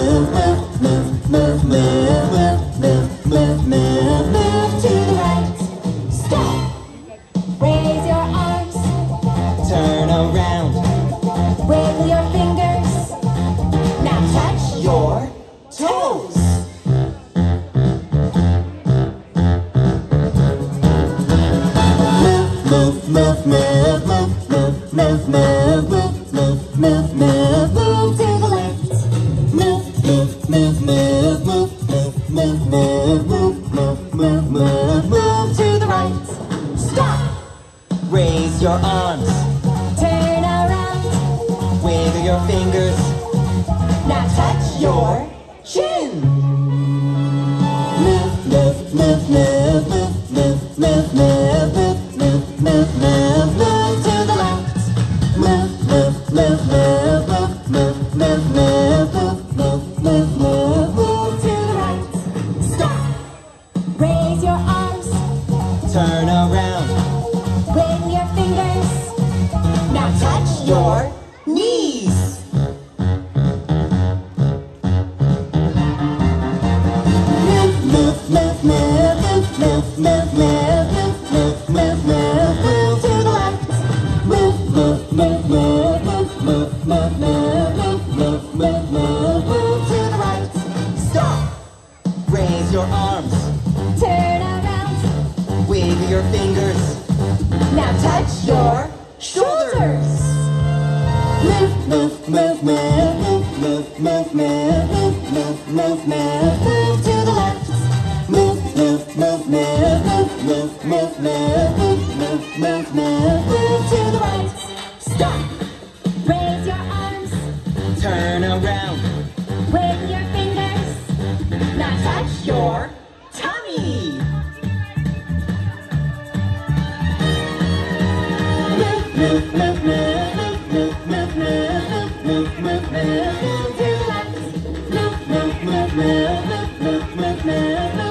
move to the right. Stop. Raise your arms. Turn around. Wiggle your fingers. Now touch your toes. Move, move, move, move, move, move, move, move, move, move, Move to the left. move, move, move, move, move, move, move, move, move, move, move, Move to the right. Stop. Raise your arms, Turn around. wiggle your fingers, Now touch your chin. move, move, move, move, move, move, move, move, move, move, move, Move to the left. move, move, move, move, move, move, move, move, move, move, Move to the right. Stop. Raise your arms. turn around, Wiggle your fingers. Now touch your knees. move, move, move, move, move, move, move, move, move, Move to the left. move, move, move, move, move, move, move, move, move, move, move, Move to the right. Stop. raise your arms, Turn around. wiggle your fingers, Now touch your shoulders. move, move, move, move, move, move, move, move, move, move, Move to the left. move, move, move, move, move, move, move, move, move, Move to the right. Stop. Raise your arms. turn around, Wiggle your fingers. Now touch your tummy. move, move, move, move, move, move, move, move, move, Move to the left. move, move, move, move, move, move, move, move,